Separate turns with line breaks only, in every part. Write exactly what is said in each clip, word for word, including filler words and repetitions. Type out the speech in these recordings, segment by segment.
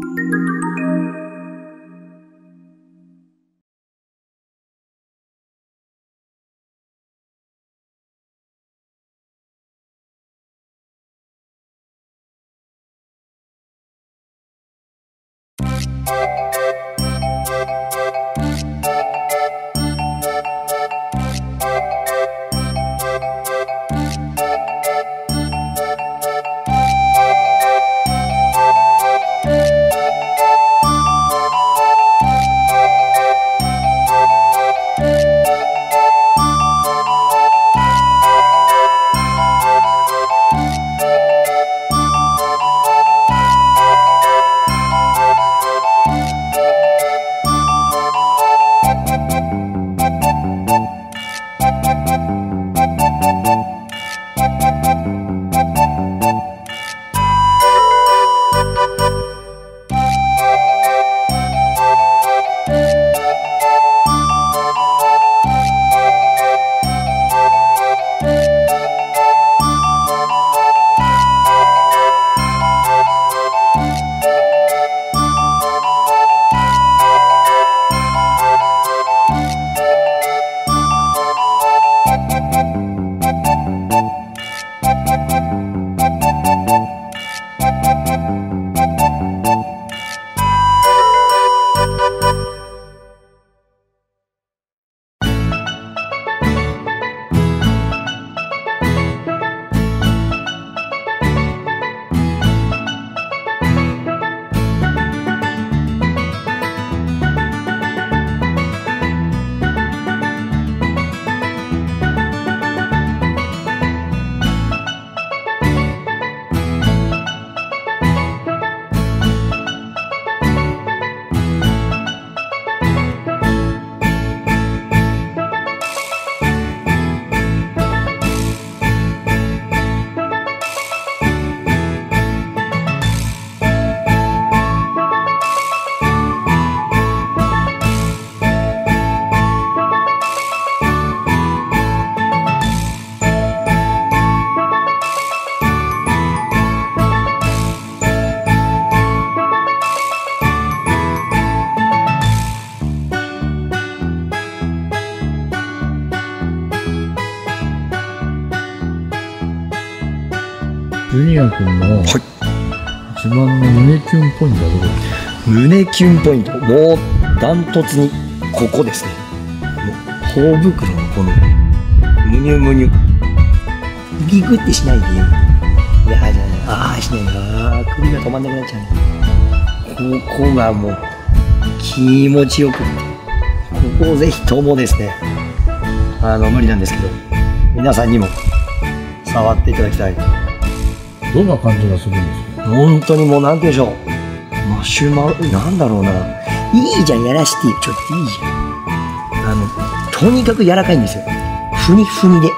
ジュニア君の一番の胸キュンポイントはどこですか？
胸キュンポイント、もうダントツにここですね。もう頬袋のこのむにゅむにゅ、ギグってしないでよ。いやじゃない、ああしないな、首が止まんなくなっちゃうね。ここがもう気持ちよくって、ここをぜひともですね、あの無理なんですけど皆さんにも触っていただきたい。
どんな感じがするんですか？
本当にもうなんて言うんでしょう、マシュマロ、なんだろうな、いいじゃん、やらしてよ、ちょっといいじゃん。あのとにかく柔らかいんですよ、ふにふにで。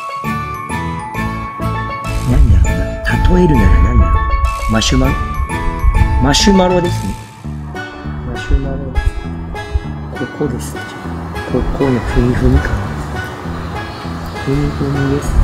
なんだろうな、例えるならなんだろう、マシュマロマシュマロですね。マシュマロです。ここです。ここのふにふに感、ふにふにです。